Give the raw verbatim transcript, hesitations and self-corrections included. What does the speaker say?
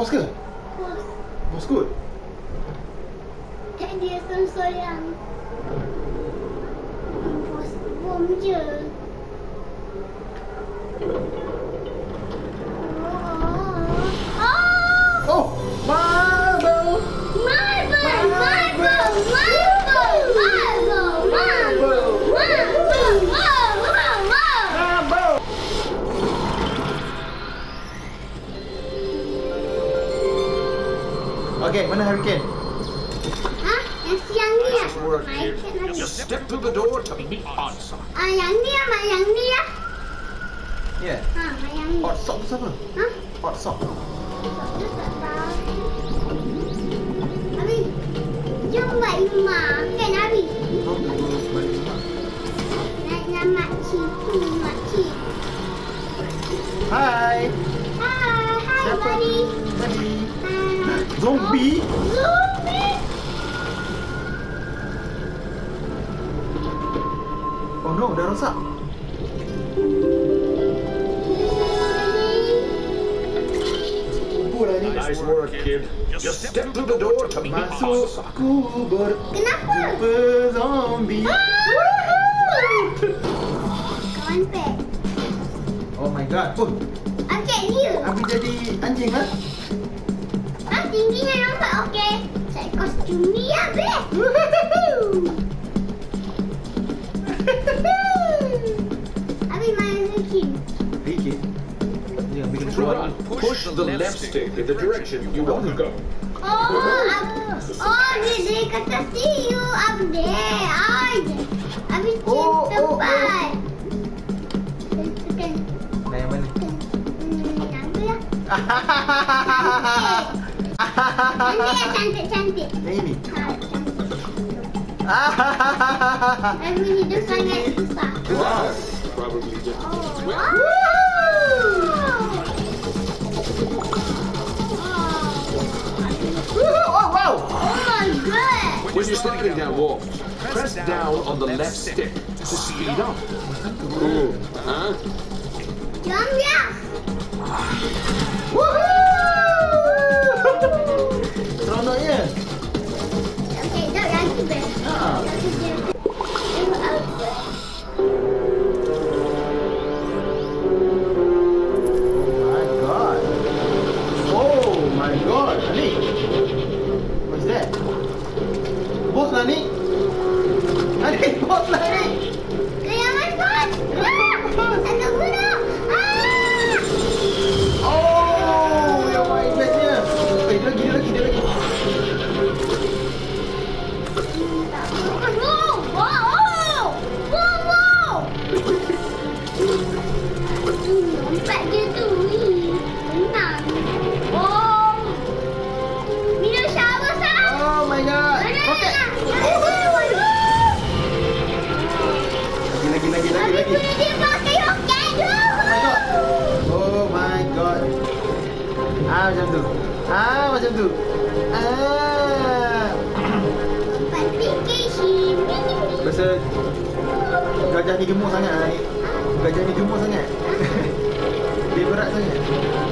bos ke? Bos. Bos kot? Tak dia konsol yang bos bom je. Oh, Oh, marble. marble, marble, marble, marble, marble, marble, marble. Marble. Okay, mana hurricane? Hah? Yang siang ni ya? Nice work, kid. Michael lagi. Just step through the door to meet answer. Ah, yang ni ya, mak yang ni ya. Yeah. Ha, mak yang ni. Hot sock tu siapa? Hah? Hot sock. Dia tak tahu. Abi, jom buat rumah. Kan Abi? Oh, balik rumah. Nak nak makcik tu, makcik. Hai. Hai, hai Siapa? buddy. Buddy. Hai. Zombie? Oh, zombie. Oh no, dah rosak. Pula ni. Nice work, kid. Just step through the door to meet Masuk answer. ku Kenapa? berjumpa zombie. Kawan pet. Oh my god. Oh, Okey, dia. Abi jadi anjing lah. Ah, tingginya nampak okey. Saya kostum dia, be. Abi main bikin. Bikin. Dia bikin To keluar. run, push the left stick in the direction you want to go. Oh, ab- oh dia dia kata see you up there. Oh, dia. Abi Oh, oh, tempat. Tekan. Nah, yang mana? Hmm, apa ya? Nanti yang cantik-cantik. Yang ini. Ha, cantik. Abi hidup sangat susah. Wow. Probably just. Oh, wow. Oh wow. Oh my god. When you're sliding down walls, press down on the left stick to speed up. Ooh. Huh? Jom ya. Seronoknya. Okey, jom lagi best. Ha. Lagi dia. Tengok apa. My god. Oh my god. Ani. What's that? Bos lah ni. Ani, bos lah ni. Kayak mana? Ah! Ada guna. Ah! Oh, yang main bestnya. Eh, dia lagi, dia lagi, dia lagi. Wow! Wow! Wow! Wow! Lompat dia tu. Ih, tenang. Oh! Minum shower sah. Oh my god. Roket. Lagi, lagi, lagi, lagi, lagi. Tapi dia pakai roket tu. Oh my god. Ah, macam tu. Ah, macam tu. Ah. Cepat fikir si mini. Rasa gajah ni gemuk sangat lah ni. Gajah ni gemuk sangat. Dia berat sangat.